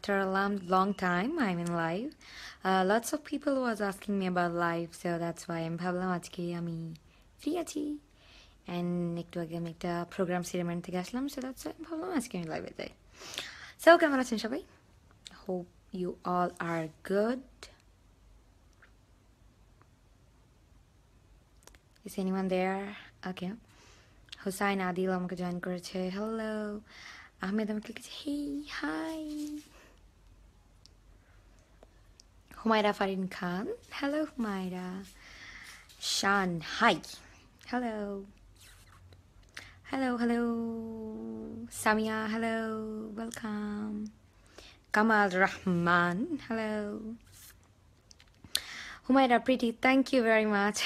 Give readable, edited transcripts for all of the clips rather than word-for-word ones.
after a long time I'm in live. Lots of people was asking me about live, so that's why I'm ভাবলাম আজকে আমি free আছি and একটু আগে আমি একটা প্রোগ্রাম সেরেমনি থেকে আসলাম, so that's why আমি ভাবলাম আজকে আমি লাইভে যাই। So কেমন আছেন সবাই? Hope you all are good. Is anyone there? Okay. Hussain Adil আমাকে জয়েন করেছে। হ্যালো। আহমেদ আমাকে লিখেছে hey hi. Humaira Farin Khan, hello Humaira. Shan hi, hello. Hello hello. Samia, hello, welcome. Kamal Rahman, hello. Humaira Preeti, thank you very much.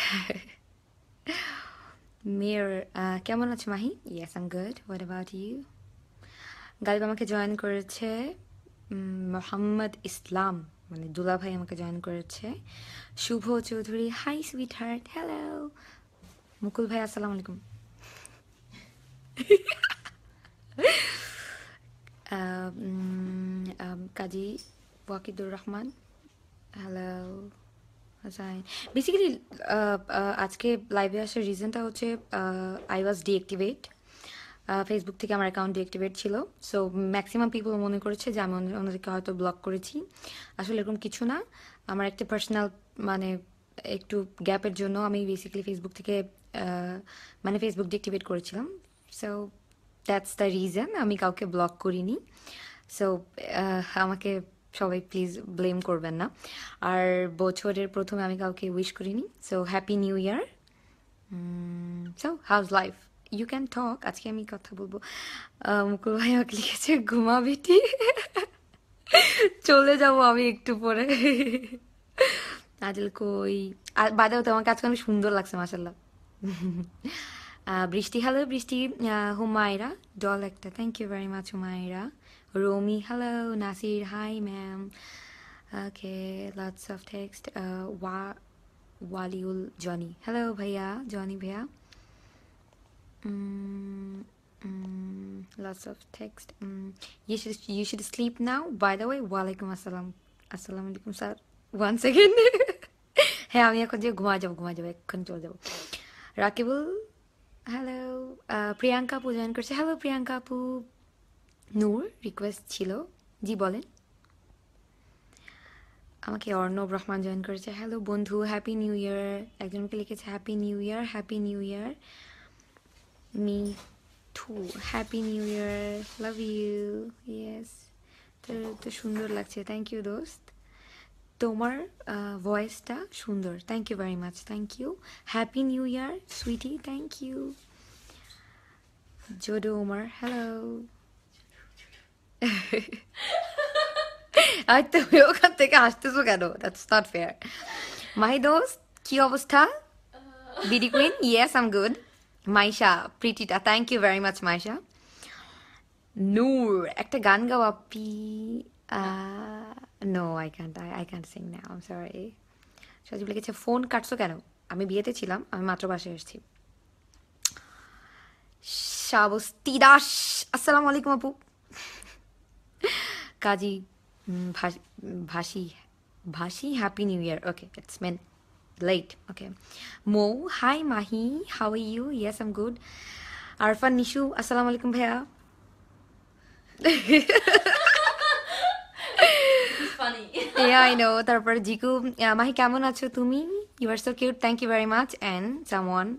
মেয়ের কেমন আছে Mahi? Yes I am good, what about you? Ghalib আমাকে join করেছে। মোহাম্মদ ইসলাম মানে দুলা ভাই আমাকে জয়েন করেছে। Shubho Chowdhury, hi sweet heart, hello. Mukul ভাই, আসসালামু আলাইকুম। কাজী ওয়াকিদুর রহমান, হ্যালো। বেসিক্যালি আজকে লাইভে আসার রিজনটা হচ্ছে আই ওয়াজ ডিঅ্যাক্টিভেট, ফেসবুক থেকে আমার অ্যাকাউন্ট ডিঅ্যাক্টিভেট ছিল। সো ম্যাক্সিমাম পিপল মনে করেছে যে আমি ওনাদেরকে হয়তো ব্লক করেছি। আসলে এরকম কিছু না, আমার একটা পার্সোনাল মানে একটু গ্যাপের জন্য আমি বেসিক্যালি ফেসবুক থেকে মানে ফেসবুক ডিঅ্যাক্টিভেট করেছিলাম। সো দ্যাটস দ্য রিজন, আমি কাউকে ব্লক করিনি। সো আমাকে সবাই প্লিজ ব্লেম করবেন না। আর বছরের প্রথমে আমি কাউকে উইশ করিনি। So happy new year. So how's life? You can talk. আজকে আমি কথা বলবো। মুকুল ভাই আমাকে লিখেছে ঘুমা বেটি, চলে যাবো আমি একটু পরে। আজল কই? বাদেও তো আমাকে আজকে অনেক সুন্দর লাগছে মাসাল্লাহ। বৃষ্টি, হ্যালো বৃষ্টি। হুমায়রা ডল একটা, thank you very much Humaira. Romi, hello. Nasir, hi ma'am. Okay, lots of text. Waliul Jony, hello ভাইয়া, জনি ভাইয়া। Lots of text. You should sleep now. By the way, walaikum assalam. Assalamu alaikum sir. Once again. হ্যাঁ আমি এখন যে ঘুমা যাবো এখন চলে যাবো। রাকিবুল, হ্যালো। প্রিয়াঙ্কা আপু জয়েন করছে, হ্যালো প্রিয়াঙ্কা আপু। নূর রিকোয়েস্ট ছিল, জি বলেন। আমাকে অর্ণব রহমান জয়েন করেছে, হ্যালো বন্ধু, হ্যাপি নিউ ইয়ার। একজনকে লিখেছে happy new year, happy new year. Me too, happy new year, love you. Yes, তো সুন্দর লাগছে, থ্যাংক ইউ দোস্ত। তোমার ভয়েসটা সুন্দর, thank you very much, thank you. Happy new year sweetie, thank you. Jodo Umar, hello. আর তুমি ওখান থেকে আসতেছো কেন? That's not fair. মাই দোস্ত, কি অবস্থা? BD queen, yes I am good. Maisha প্রিটিটা, thank you very much Maisha. Noor, একটা গান গাও আপি। No I can't sing now, I am sorry. Sajib লিখেছে ফোন কাটছো কেন? আমি বিয়েতে ছিলাম, আমি মাত্র বাসায় এসেছি। শাবস্তি দাস, আসসালামু আলাইকুম আপু। কাজী ভাসি ভাসি, happy new year. Okay, it's men late. Okay. Mo, hi Mahi, how are you? Yes, I'm good. Arfan Nishu, assalamu alaikum bhaiya. It's funny. Yeah, I know. Tarpor Jiku, Mahi kemon acho tumi? You are so cute. Thank you very much. And someone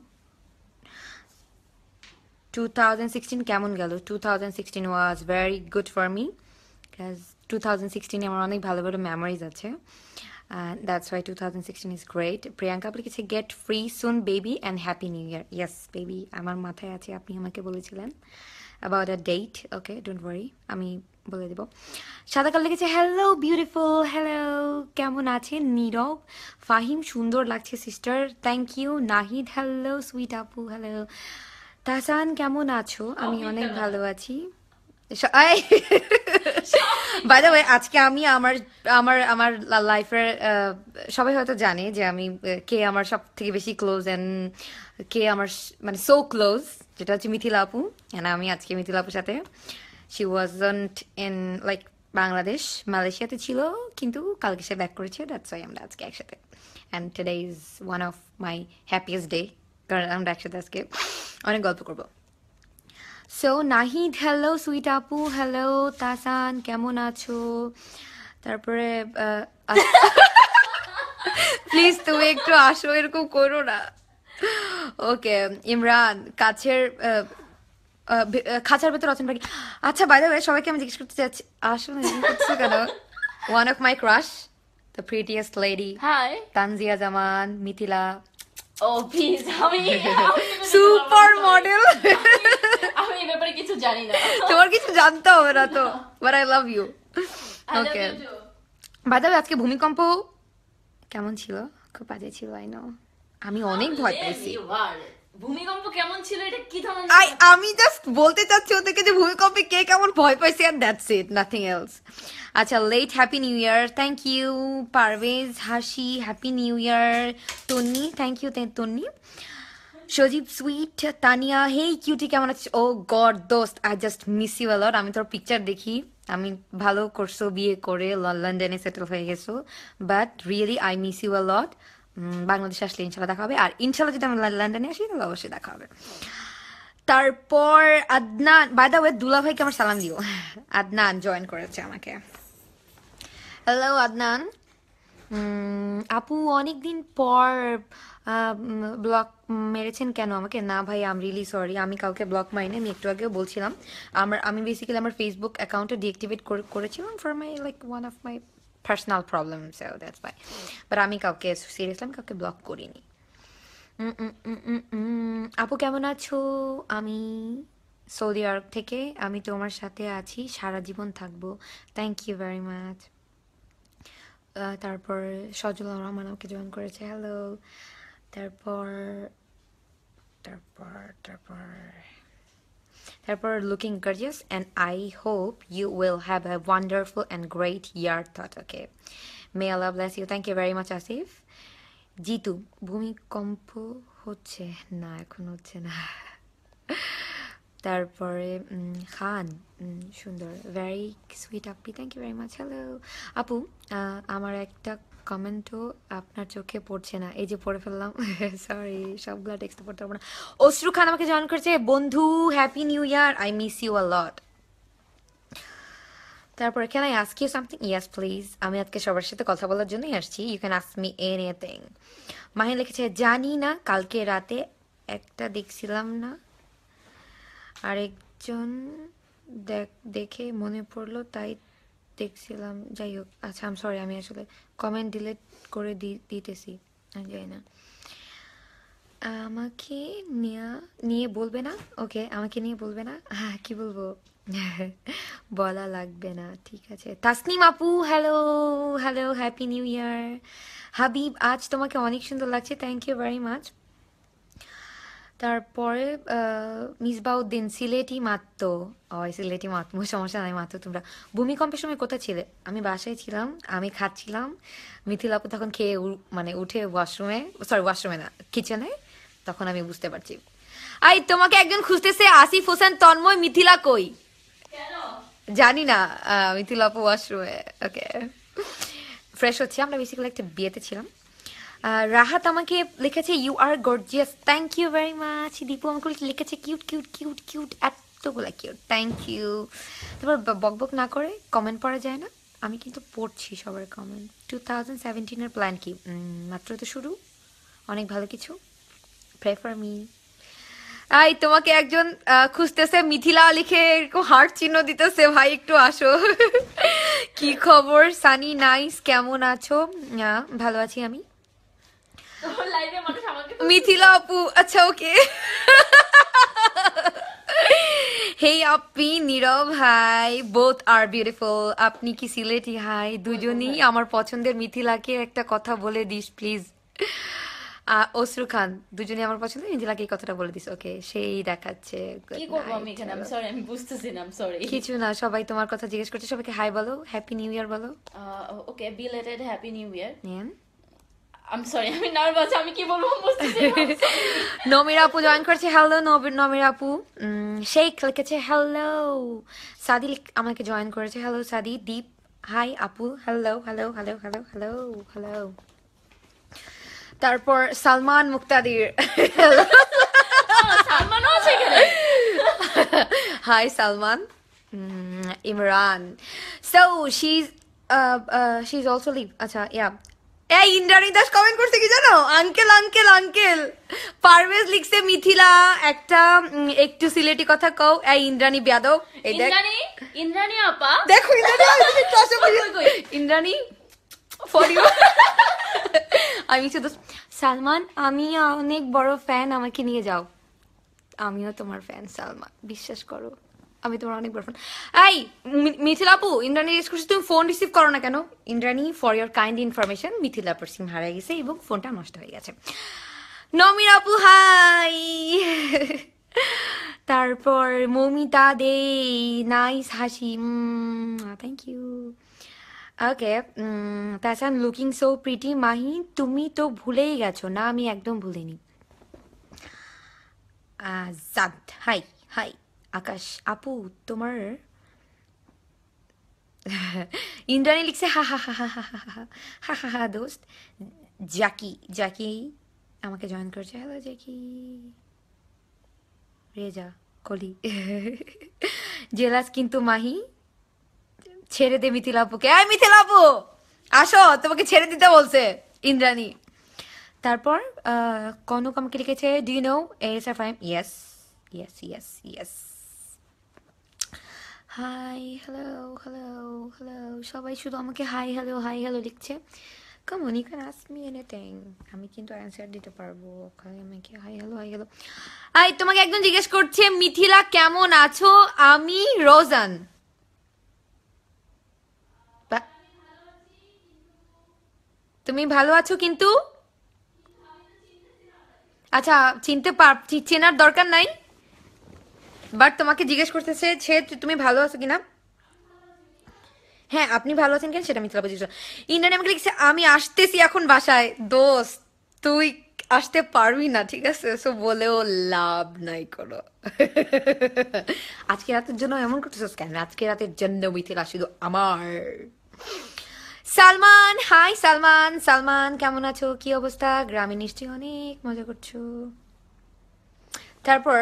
2016 কেমন গেল? 2016 was very good for me because 2016 আমার অনেক ভালো ভালো memories আছে. And that's why 2016 is great. Priyanka আপনি লিখেছে get free soon baby and happy new year. Yes baby, আমার মাথায় আছে, আপনি আমাকে বলেছিলেন about a date. Okay, don't worry, আমি বলে দেব। সাদাকাল লিখেছে hello beautiful, hello, কেমন আছেন? নীরব ফাহিম, সুন্দর লাগছে sister, thank you. Nahid, hello sweet আপু, hello। তাহসান কেমন আছো? আমি অনেক ভালো আছি। বাই দ্য ওয়ে, আজকে আমি আমার আমার আমার লাইফের সবাই হয়তো জানে যে আমি কে আমার সব থেকে বেশি ক্লোজ অ্যান্ড কে আমার মানে সো ক্লোজ, যেটা হচ্ছে মিথিলা আপু। অ্যান্ড আমি আজকে মিথিলা আপুর সাথে, she wasn't in like Bangladesh মালয়েশিয়াতে ছিল, কিন্তু কালকে সে ব্যাক করেছে, দ্যাটস ওয়াই আমরা আজকে একসাথে। And today is one of my happiest day, কারণ আমরা একসাথে আজকে অনেক গল্প করবো। সো নাহিদ, হ্যালো সুইট আপু, হ্যালো তাসান, কেমন আছো? তারপরে প্লিজ তুমি একটু আসো, এরকম করো না। ওকে ইমরান, কাছের খাঁচার ভেতর অচেন পাখি। আচ্ছা বাই দ্য ওয়ে, সবাইকে আমি জিজ্ঞেস করতে চাচ্ছি, আসলে এরকম করছো কেন? One of my crush, the prettiest lady, hi. Tanzia Zaman, Mithila, oh please, আমি সুপার মডেল। আমি এই ব্যাপারে কিছু জানি না। তোমার কিছু জানতে হবে না তো, but I love you. I love okay you too. By the way, আজকে ভূমিকম্প কেমন ছিল? খুব বাজে ছিল, আই নো। আমি অনেক ভয় পেয়েছি। You are. ভূমিকম্প কেমন ছিল, এটা কি ধরনের? আমি জাস্ট বলতে চাচ্ছি ওদেরকে যে ভূমিকম্পে কে কেমন ভয় পাইছে, and that's it, nothing else. আচ্ছা, late happy new year, thank you Parvez, Hasi happy new year, Tonni thank you Tonni, Sajib sweet, Tania hey cutie কেমন আছিস? ও গড দোস্ত, I just miss you a lot. আমি তোর পিকচার দেখি, আমি ভালো করছো বিয়ে করে লন্ডনে সেটেল হয়ে গেছো, but really I miss you a lot. বাংলাদেশে আসলে ইনশাল্লাহ দেখা হবে, আর ইনশাল্লাহ যদি আমি লন্ডনে আসি তাহলে অবশ্যই দেখা হবে। তারপর আদনান, বাই দ্য ওয়ে দুলা ভাইকে আমার সালাম দিও। আদনান জয়েন করেছে আমাকে। হ্যালো আদনান। আপু অনেকদিন পর ব্লক মেরেছেন কেন আমাকে? না ভাই, আম রিয়েলি সরি, আমি কাউকে ব্লক মারিনি, আমি একটু আগেও বলছিলাম। আমি বেসিক্যালি আমার ফেসবুক অ্যাকাউন্টে ডিঅ্যাক্টিভেট করেছিলাম for my like one of my personal problem, so that's why. But আমি কাউকে সিরিয়াসলি আমি কাউকে ব্লক করিনি। আপু কেমন আছো? আমি সৌদি আরব থেকে, আমি তোমার সাথে আছি, সারা জীবন থাকবো। Thank you very much. তারপর সজল রহমান আমাকে জয়েন করেছে, হ্যালো। তারপর তারপর তারপর তারপর looking gorgeous and I hope you will have a wonderful and great year thought. Okay, may Allah bless you, thank you very much Asif. Jitu, ভূমিকম্প হচ্ছে না, এখন হচ্ছে না। তারপরে খান, সুন্দর, ভেরি সুইট আপি, thank you very much, hello. আপু আমার একটা কমেন্টও আপনার চোখে পড়ছে না, এই যে পড়ে ফেললাম, সরি, সবগুলো টেক্সট পড়তে পারবো না। অশ্রু খান আমাকে জয়েন করেছে, বন্ধু happy new year, I miss you a lot. তারপরে can I ask you something? Yes please, আমি আজকে সবার সাথে কথা বলার জন্যই আসছি, you can ask me anything. Mahin লিখেছে, জানি না, কালকে রাতে একটা দেখছিলাম না, আরেকজন দেখে মনে পড়লো তাই দেখছিলাম, যাই হোক। আচ্ছা আম সরি, আমি আসলে কমেন্ট ডিলিট করে দিতেছি, আমি জানি না। আমাকে নিয়ে বলবে না? ওকে, আমাকে নিয়ে বলবে না, হ্যাঁ কি বলবো, বলা লাগবে না, ঠিক আছে। তাসনিম আপু, hello hello, happy new year. Habib, আজ তোমাকে অনেক সুন্দর লাগছে, থ্যাংক ইউ ভেরি মাচ। তারপরে মিসবাউদ্দিন, সিলেটি মাত্র, সিলেটি মাত্র, সমস্যা নাই, মাত্র। তোমরা ভূমিকম্পের সময় কোথায় ছিলে? আমি বাসায় ছিলাম, আমি খাচ্ছিলাম, মিথিল আপু তখন খেয়ে মানে উঠে ওয়াশরুমে, সরি ওয়াশরুমে না, কিচেনে, তখন আমি বুঝতে পারছি। আই তোমাকে একজন খুঁজতেছে, আসিফ হোসেন তন্ময়, মিথিলা কই? জানি না, মিথিল আপু ওয়াশরুমে। ওকে, ফ্রেশ হচ্ছে, আমরা বেসিক্যালি একটা বিয়েতে ছিলাম। রাহাত আমাকে লিখেছে, you are gorgeous, thank you very much. Dipu আমাকে লিখেছে, কিউট কিউট কিউট কিউট, এতগুলা কিউট, থ্যাংক ইউ। তারপর বক বক না করে কমেন্ট পড়া যায় না, আমি কিন্তু পড়ছি সবার কমেন্ট। 2017-এর প্ল্যান কি? মাত্র তো শুরু, অনেক ভালো কিছু, প্রে ফর মি। আই তোমাকে একজন খুঁজতেছে, মিথিলা লিখে এরকম হার্ট চিহ্ন দিতেছে, ভাই একটু আসো। কি খবর সানি, নাইস, কেমন আছো? ভালো আছি আমি। মিথিলা আপু, আচ্ছা ওকে। হেই আপনি, Nirob hi, both are beautiful. আপনি কি সিলেটি? হাই, দুজনেই আমার পছন্দের। মিথিলাকে একটা কথা বলে দিস প্লিজ। অশ্রু খান, দুজনেই আমার পছন্দের, মিথিলাকে এই কথাটা বলে দিস। ওকে, সেই দেখাচ্ছে। কি করব আমি এখানে? আমি সরি, আমি বুঝতেছি না, আমি সরি। কিছু না, সবাই তোমার কথা জিজ্ঞেস করছে, সবাইকে হাই বলো, হ্যাপি নিউ ইয়ার বলো। Okay, belated happy new year. I'm sorry আমি নার্ভাস, আমি কি বলবো বুঝতেছি না। I'm sorry. নমিরা আপু জয়েন করেছে, হ্যালো নমিরা আপু। শেখ লিখেছে হ্যালো। সাদি আমাকে জয়েন করেছে, হ্যালো সাদি। দীপ হাই আপু, hello hello hello hello hello hello. তারপর সালমান মুক্তাদির, সালমানও আছে এখানে। Hi Salman. Imran, so she is also live. আচ্ছা ইয়া, এই ইন্দ্রাণী দাস কমেন্ট করছে কি জানো, আঙ্কেল আঙ্কেল আঙ্কেল। পারভেজ লিখছে মিথিলা একটা একটু সিলেটি কথা কও। এই ইন্দ্রাণী বেয়াদব, এই দেখ ইন্দ্রাণী আপা দেখো ইন্দ্রাণী ফর ইউ। আমি শুধু সালমান, আমি অনেক বড় ফ্যান, আমাকে নিয়ে যাও। আমিও তোমার ফ্যান সালমান, বিশ্বাস করো আমি তোমার অনেক বড় ফ্যান। এই মিথিলা আপু, ইন্দ্রাণী জিজ্ঞেস করছি তুমি ফোন রিসিভ করো না কেন? Indrani, for your kind information, Mithila আপুর সিম হারিয়ে গেছে এবং ফোনটা নষ্ট হয়ে গেছে। নমির আপু হাই। তারপর মৌমিতা দে, নাইস হাসি, থ্যাংক ইউ। ওকে, তাছাড়া লুকিং সো প্রিটি। মাহি তুমি তো ভুলেই গেছো না? আমি একদম ভুলিনি। জাদ হাই হাই। আকাশ আপু তোমার ইন্দ্রাণী লিখছে হা হা হা হা হা হা হা হা হা হা দোস্ত। জাকি আমাকে জয়েন করেছে, হ্যালো জাকি। রেজা কলি জেলাস কিন্তু মাহি ছেড়ে দে মিথিলা আপুকে। এই মিথিলা আপু আসো, তোমাকে ছেড়ে দিতে বলছে ইন্দ্রাণী। তারপর কনক আমাকে লিখেছে do you know ASR Faim. Yes yes yes yes. Hi hello hello hello, সবাই শুধু আমাকে হাই হ্যালো লিখছে। Come on, you can ask me anything, আমি কিন্তু অ্যান্সার দিতে পারবো। আমাকে হাই হ্যালো আই তোমাকে একজন জিজ্ঞেস করছে মিথিলা কেমন আছো? আমি রোজান। তুমি ভালো আছো কিন্তু? আচ্ছা, চেনার দরকার নাই, বাট তোমাকে জিজ্ঞেস করতেছে সে তুমি ভালো আছো কিনা। হ্যাঁ, আপনি ভালো আছেন কেন সেটা মিথিলা বুঝেছ। ইন্দ্রাণী আমাকে লিখছে আমি আসতেছি এখন বাসায়। দোস্ত তুই আসতে পারবি না, ঠিক আছে? সো বলেও লাভ নাই কোনো। আজকে রাতের জন্য এমন করতেছিস কেন? আজকে রাতের জন্য মিথিলা শুধু আমার। সালমান হাই সালমান কেমন আছো? কি অবস্থা? গ্রামে নিশ্চয়ই অনেক মজা করছো। তারপর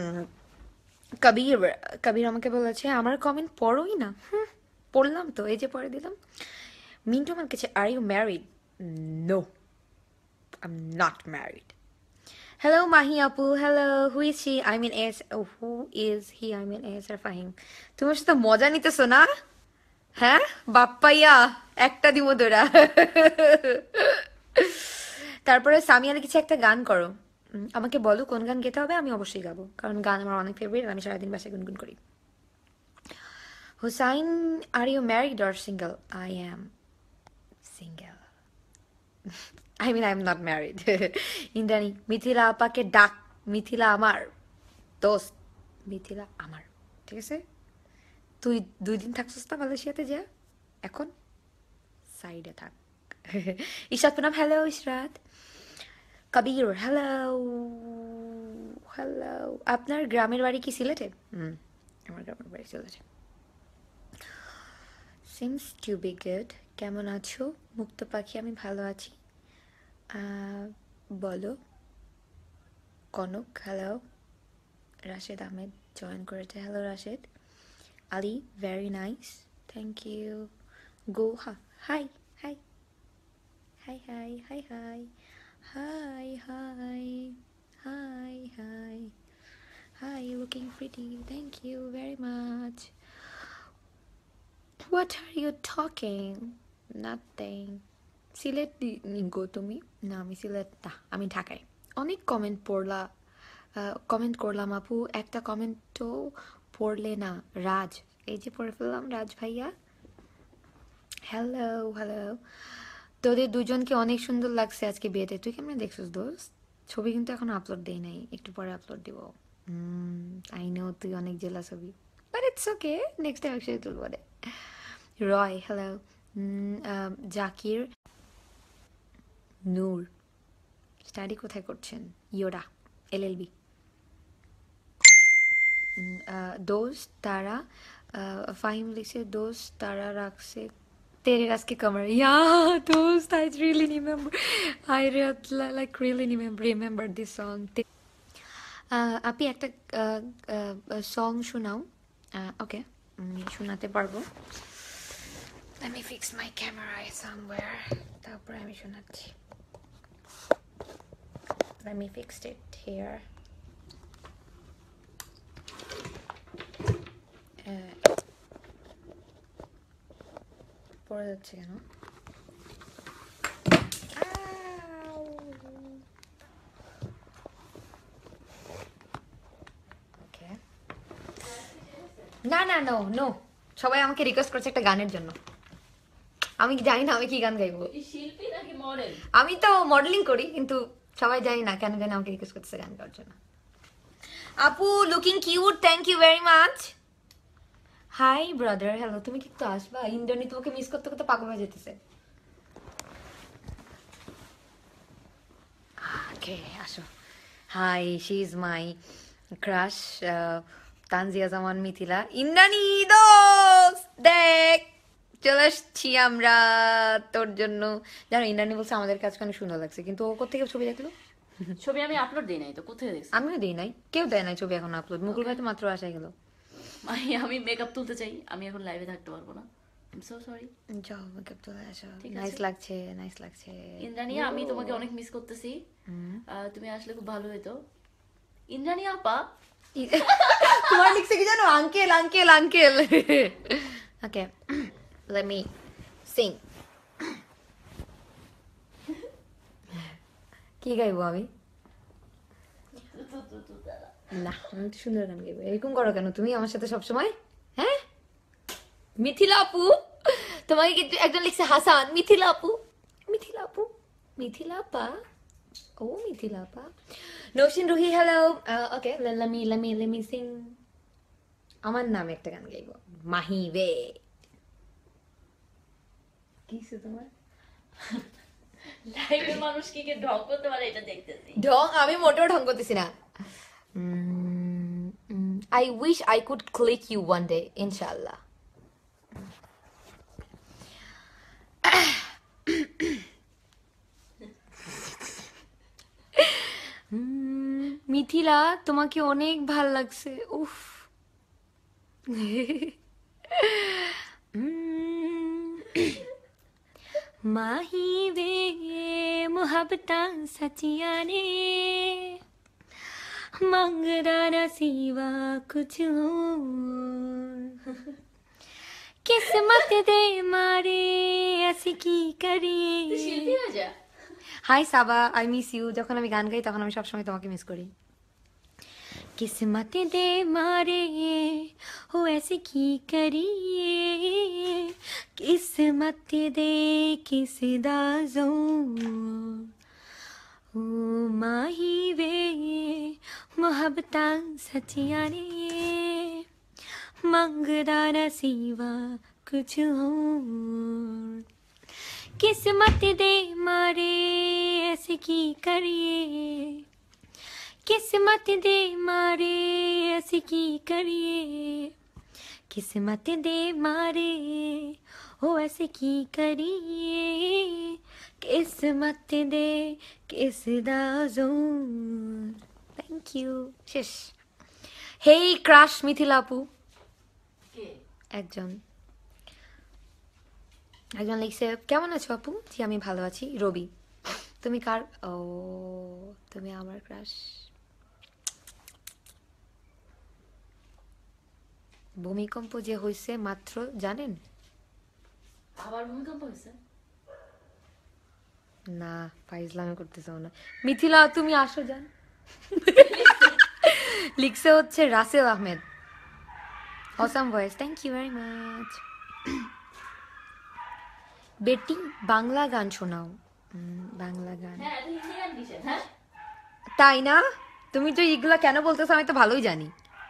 কবির আমাকে বলেছে আমার কমেন্ট পড়োই না। পড়লাম তো, এই যে পড়ে দিলাম। মিন্টু আমার কাছে are you married? No, I am not married. Hello Mahi আপু, hello. Who is he? I mean who is he? I mean আর ফাহিম। তোমার সাথে মজা নিতেছো না? হ্যাঁ বাপ্পাইয়া একটা দিব তোরা। তারপরে সামিয়া লিখেছে একটা গান করো। আমাকে বলো কোন গান গেতে হবে, আমি অবশ্যই গাবো, কারণ গান আমার অনেক ফেভারিট, আমি সারাদিন বাসায় গুনগুন করি। Hussain, are you married or single? I am single. I mean I am not married. Indrani, Mithila আপাকে ডাক। মিথিলা আমার দোস্ত, মিথিলা আমার, ঠিক আছে? তুই 2 দিন থাকছিস না মালয়েশিয়াতে, যা এখন সাইডে থাক। Ishrat Punam, hello Ishrat. Kabir, hello hello. আপনার গ্রামের বাড়ি কি সিলেটে? আমার গ্রামের বাড়ি সিলেটে। Seems to be good. কেমন আছো মুক্ত পাখি? আমি ভালো আছি। বলো। কনক, হ্যালো। রাশেদ আহমেদ জয়েন করেছে, hello Rashed. Ali, very nice, thank you. Goha, hi hi hi hi hi hi hi hi hi hi hi, looking pretty, thank you very much. What are you talking? Nothing. Sylhet গো তুমি? না আমি সিলেট না, আমি ঢাকায়। অনেক কমেন্ট করলাম আপু, একটা কমেন্টও পড়লে না। রাজ, এই যে পড়ে ফেললাম, রাজ ভাইয়া। Hello hello. তোদের দুজনকে অনেক সুন্দর লাগছে আজকে বিয়েতে। তুই কেমন দেখছিস দোস্ত? ছবি কিন্তু এখন আপলোড দেই নাই, একটু পরে আপলোড দিব। আই নো তুই অনেক জেলাস হবি, but it's okay, next time একসাথে তুলবো রে। রয়, হ্যালো। জাকির, নূর স্টাডি কোথায় করছেন? ইয়োরা এলএলবি। दोस्त तारा फाहिम लिखे दोस्त तारा रख से तेरे रस के कमर या दोस्त I really remember I like really remember this song আপনি একটা সং শোনাও ওকে আমি শোনাতে পারবো let me fix my camera somewhere তারপরে আমি শোনাচ্ছি let me fix it here পড়ে যাচ্ছে কেন না না নো নো সবাই আমাকে রিকোয়েস্ট করছে একটা গানের জন্য আমি জানি না আমি কি গান গাইবো শিল্পী নাকি মডেল আমি তো মডেলিং করি কিন্তু সবাই জানি না কেন জানি আমাকে রিকোয়েস্ট করছে গান গাওয়ার জন্য আপু looking cute thank you very much hi brother hello তুমি কি একটু আসবা ইন্দ্রনী তোমাকে মিস করতে করতে পাগল হয়ে যেতেছে ওকে আসো hi she is my crush Tanzia Zaman Mithila Indrani দোস্ত দেখ চলে আসছি আমরা তোর জন্য জানো ইন্দ্রাণী বলছে আমাদের কাছে অনেক সুন্দর লাগছে কিন্তু ও কোথেকে ছবি দেখলো ছবি আমি আপলোড দিই নাই তো কোথায় দেখছি আমিও দিই নাই কেউ দেয় নাই ছবি এখন আপলোড মুকুল ভাই তো মাত্র আসা গেল আমি মেকআপ তুলতে চাই আমি এখন লাইভে থাকতে পারবো না আই সো সরি যাও মেকআপ তোলা আসো ঠিক নাইস আছে। লাগছে নাইস লাগছে ইন্দ্রাণী আমি তোমাকে অনেক মিস করতেছি তুমি আসলে খুব ভালো হতো ইন্দ্রাণী আপা তোমার লিখছে কি জানো uncle uncle uncle okay let me sing কি গাইবো আমি না আমি তো সুন্দর গান গাইবো এরকম করো কেন তুমি আমার সাথে সবসময় হ্যাঁ মিথিলা আপু তোমাকে কিন্তু একজন লিখছে হাসান মিথিলা আপু মিথিলা আপু মিথিলা আপা ও মিথিলা আপা Naushin Ruhi hello okay let me sing আমার নামে একটা গান গাইবো মাহি বে কিসে তোমার লাইভে মানুষ কি কে ঢং করতে পারে এটা দেখতেছি ঢং আমি মোটেও ঢং করতেছি না I wish I could click you one day inshallah Mithila তোমাকে অনেক ভাল লাগছে উফ माही वे मुहब्बतां सचिया ने मंगदा ना सिवा कुछ और किस्मत दे मारे ऐसी की करिए শিল্পী হয়ে যা hi Saba I miss you যখন আমি গান গাই তখন আমি সবসময় তোমাকে মিস করি किस्मत दे मारे हो ऐसे की करिए किस्मत दे किस दा जोर ओ माही वे मुहब्बतां सचिया ने मंगदा ना सिवा कुछ और किस्मत दे मारे ऐसे की करिए किस्मत दे मारे ऐसे की करिए किस्मत दे मारे हो ऐसे की करिए किस्मत दे किस दा जोर थैंक यू শেষ হেই ক্রাশ মিথিলা আপু কে একজন একজন লিখছে কেমন আছো আপু জি আমি ভালো আছি রবি তুমি কার ও তুমি আমার ক্রাশ ভূমিকম্প যে হয়েছে মাত্র জানেন আবার ভূমিকম্প হয়েছে না ফাইজলামি করতেছো না মিথিলা তুমি আসো যান লিখছে হচ্ছে Rasel Ahmed awesome voice thank you very much বেটি বাংলা গান শোনাও বাংলা গান হ্যাঁ এটা হিন্দি গান কিসের হ্যাঁ তাই না তুমি তো এগুলা কেন বলতেছো আমি তো ভালোই জানি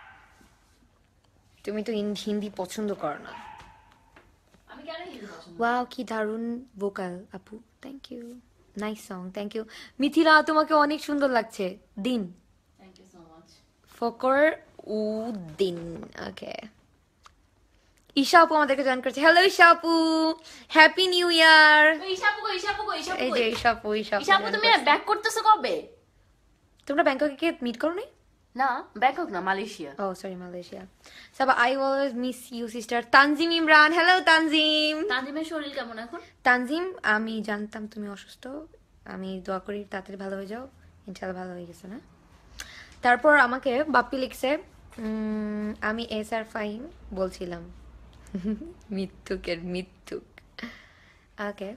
তুমি তো হিন্দি পছন্দ করো না আমি কেন হিন্দি পছন্দ ওয়াও কি দারুণ ভোকাল আপু thank you nice song, thank you. Mithila তোমাকে অনেক সুন্দর লাগছে। দিন thank you so much. Fakhar Uddin, okay. Isha আপু আমাদেরকে জয়েন করছে, হ্যালো ঈশা আপু, হ্যাপি নিউ ইয়ার। ঈশাপু কই, ঈশাপু কই, ঈশাপু এই কই? যে ঈশা আপু, ঈশা আপু ঈশাপু join তুমি করছে। ব্যাক করতেছো কবে? তোমরা ব্যাংককে গিয়ে মিট করো নি? না, ব্যাংকক না, মালয়েশিয়া। ও sorry, Malaysia. Saba I always miss you sister. Tanzim Imran, hello Tanzim. তানজিমের শরীর কেমন এখন? তানজিম, আমি জানতাম তুমি অসুস্থ, আমি দোয়া করি তাড়াতাড়ি ভালো হয়ে যাও। ইনশাল্লাহ ভালো হয়ে গেছে না? তারপর আমাকে বাপ্পি লিখছে, আমি এস আর ফাহিম বলছিলাম। মিথ্যুকের মিথ্যুক। ওকে,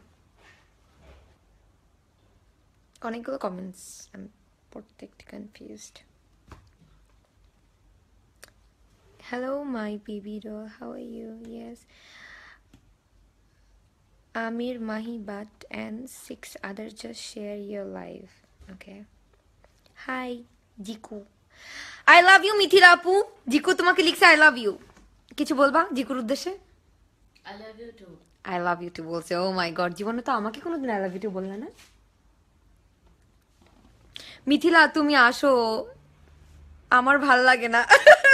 অনেকগুলো কমেন্টস, আমি পড়তে একটু confused. Hello my baby doll, how are you? Yes. Amir, Mahi, Bat and 6 others just share your life. Okay. Hi, Jiku. I love you, Mithila আপু। জিকু তোমাকে লিখছে আই লাভ ইউ। কিছু বলবা জিকুর উদ্দেশ্যে? I love you too. I love you too বলছে। ও মাই গড, জীবনে তো আমাকে কোনোদিন আই লাভ ইউ টু বললে না। মিথিলা তুমি আসো, আমার ভাল লাগে না।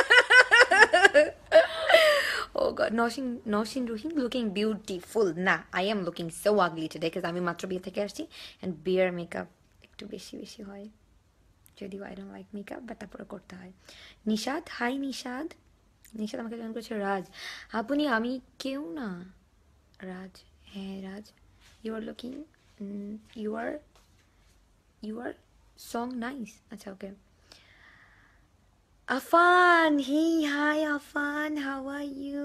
Oh god, Noshin Ruhin looking beautiful. Nah, I am looking so ugly today because আমি মাত্র বিয়ে থেকে আসছি and বিয়ের মেকআপ একটু বেশি বেশি হয়, যদিও I don't like makeup, but তারপরে করতে হয়। নিশাদ, হাই নিশাদ। নিশাদ আমাকে জয়েন করেছে। রাজ, আপনি আমি কেউ না। রাজ, হ্যাঁ Raj, you are looking, you are song nice. আচ্ছা okay. Afan, hey, hi Afan, how are you?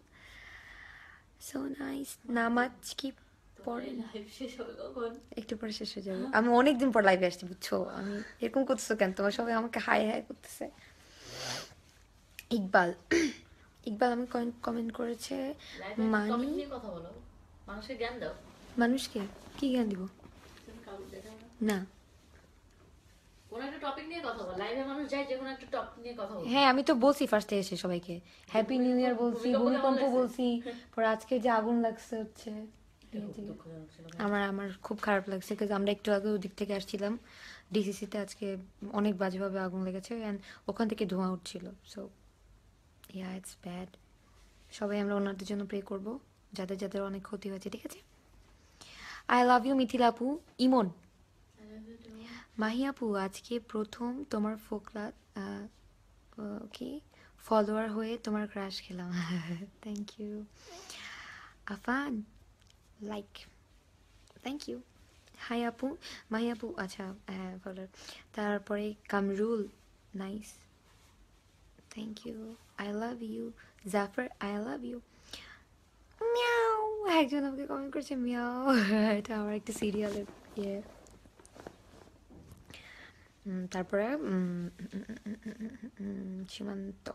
So nice. নামাজ কি পড়েন? লাইভ শেষ হবে কখন? একটু পরে শেষ হয়ে যাবে। আমি অনেকদিন পর লাইভে আসছি বুঝছো, আমি এরকম করতেছো কেন? তোমার সবাই আমাকে হাই হাই করতেছে। ইকবাল, ইকবাল আমি কমেন্ট করেছে লাইভে মানি। টপিক নিয়ে কথা বলো, মানুষকে জ্ঞান দাও। মানুষকে কি জ্ঞান দিব? তুমি কাউকে দেখাও না। না, কোন একটা টপিক নিয়ে কথা বল, লাইভে মানুষ যায় যে কোনো একটা টপিক নিয়ে কথা বল। হ্যাঁ আমি তো বলছি ফার্স্টে এসে সবাইকে হ্যাপি নিউ ইয়ার বলছি, ভূমিকম্প বলছি, পর আজকে যে আগুন লাগছে হচ্ছে এই যে। দুঃখজনক ছিল। আমার খুব খারাপ লাগছে কারণ আমরা একটু আগে ওদিক থেকে আসছিলাম ডিসিসিতে, আজকে অনেক বাজেভাবে আগুন লেগেছে অ্যান্ড ওখান থেকে ধোঁয়া উঠছিল। So yeah, it's bad. সবাই আমরা ওনাদের জন্য প্রে করব যাদের যাদের অনেক ক্ষতি হয়েছে, ঠিক আছে? আই লাভ ইউ মিথিলা আপু। ইমন, I love you too. Mahi আপু আজকে প্রথম তোমার ফোকলা কি ফলোয়ার হয়ে তোমার ক্রাশ খেলাম। Thank you Afan, like, thank you. Hi আপু, মাহি আপু, আচ্ছা হ্যাঁ ফলোয়ার। তারপরে Kamrul, nice, thank you. I love you Zafar, I love you. মিয়াও, একজন আমাকে কমেন্ট করছে মিয়াও। এটা আমার একটা সিরিয়ালের ইয়ে। তারপরে সীমান্ত,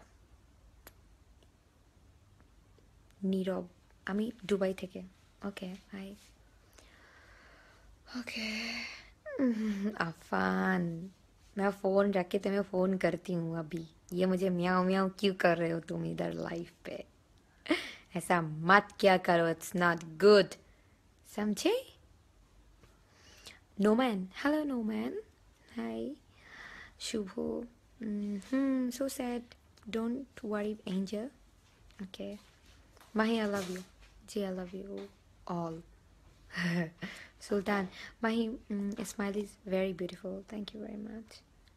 নীরব, আমি দুবাই থেকে। ওকে হাই। ओके अफान, मैं फ़ोन रख के तुम्हें फ़ोन करती हूँ अभी। ये मुझे म्याऊं म्याऊं क्यों कर रहे हो तुम इधर लाइव पे? ऐसा मत क्या करो, इट्स नॉट गुड, समझे? Noman, hello Noman, hi Shubh. So sad, don't worry angel. Okay Mahi, I love you ji, I love you all. Sultan, my smile is very beautiful. Thank you very much.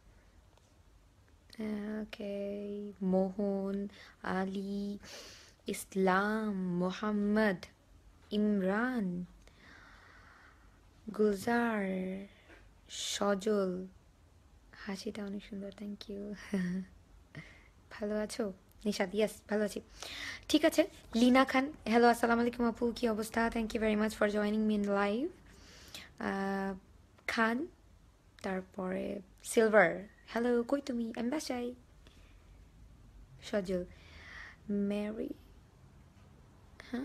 Okay, Mohon, Ali, Islam, Muhammad, Imran, Gulzar, Sajal, হাসিটা অনেক সুন্দর, thank you. ভালো আছো? Nishad, yes ভালো আছি। ঠিক আছে, লিনা খান, hello আসসালামু আলাইকুম আপু, কি অবস্থা? Thank you very much for joining me in live. Khan, তারপরে সিলভার, হ্যালো, কই তুমি? আমি বাসায়। সজল, মেরি, হ্যাঁ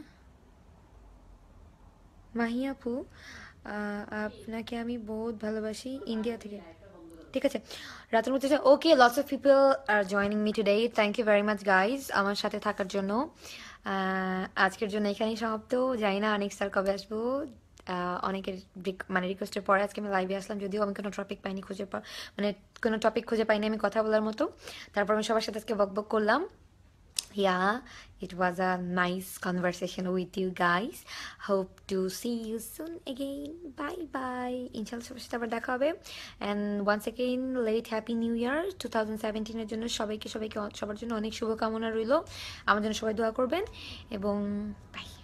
মাহি আপু, আপনাকে আমি বহুত ভালোবাসি, ইন্ডিয়া থেকে। ঠিক আছে, রাতুল বলতেছে okay, lots of people are joining me today, thank you very much guys আমার সাথে থাকার জন্য। আজকের জন্য এখানেই সমাপ্ত, জানি না নেক্সট আর কবে আসবো। অনেকের মানে রিকোয়েস্টের পরে আজকে আমি লাইভে আসলাম, যদিও আমি কোনো টপিক পাইনি মানে কোনো টপিক খুঁজে পাইনি আমি কথা বলার মতো। তারপর আমি সবার সাথে আজকে বকবক করলাম। Yeah, it was a nice conversation with you guys. Hope to see you soon again. Bye bye. ইনশাআল্লাহ সবার সাথে আবার দেখা হবে। And once again, late happy new year 2017 এর জন্য সবাইকে সবার জন্য অনেক শুভকামনা রইলো। আমার জন্য সবাই দোয়া করবেন এবং বাই।